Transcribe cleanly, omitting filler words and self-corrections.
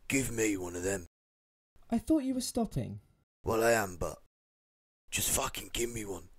Give me one of them. I thought you were stopping. Well, I am, but just fucking give me one.